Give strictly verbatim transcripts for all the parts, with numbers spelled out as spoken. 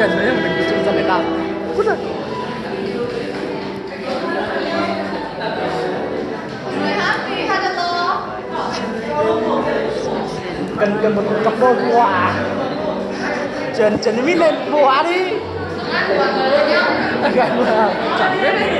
gần đấy mà đừng có trông ra người ta. Cút rồi. Cần cần một cặp đôi quà. Trần Trần mít lên quà đi. Gần mà chẳng biết.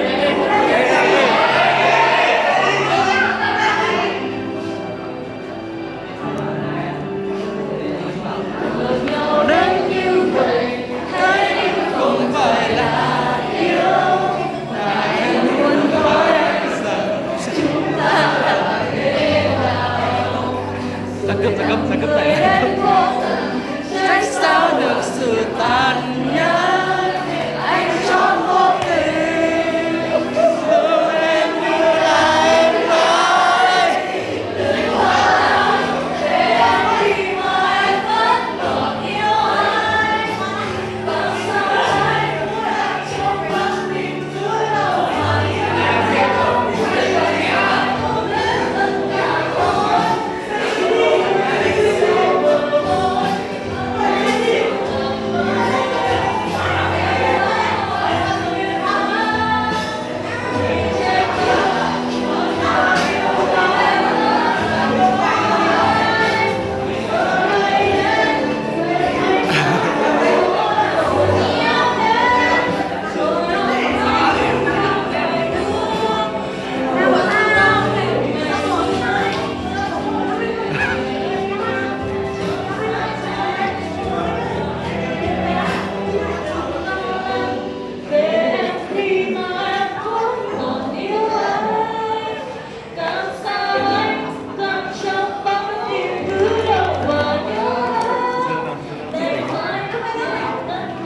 Giặc cướp, giặc cướp, giặc cướp này. Trách sao được sự tàn nhẫn, anh chọn vô tình. Thương em như là em nói. Đừng quá để em khi mà em vẫn còn yêu anh. Làm sao anh muốn em trong lòng mình cứ đâu mà yêu em. Không đến tất cả thôi.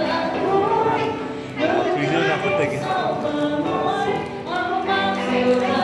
Thùy Dương đang bất tỉnh.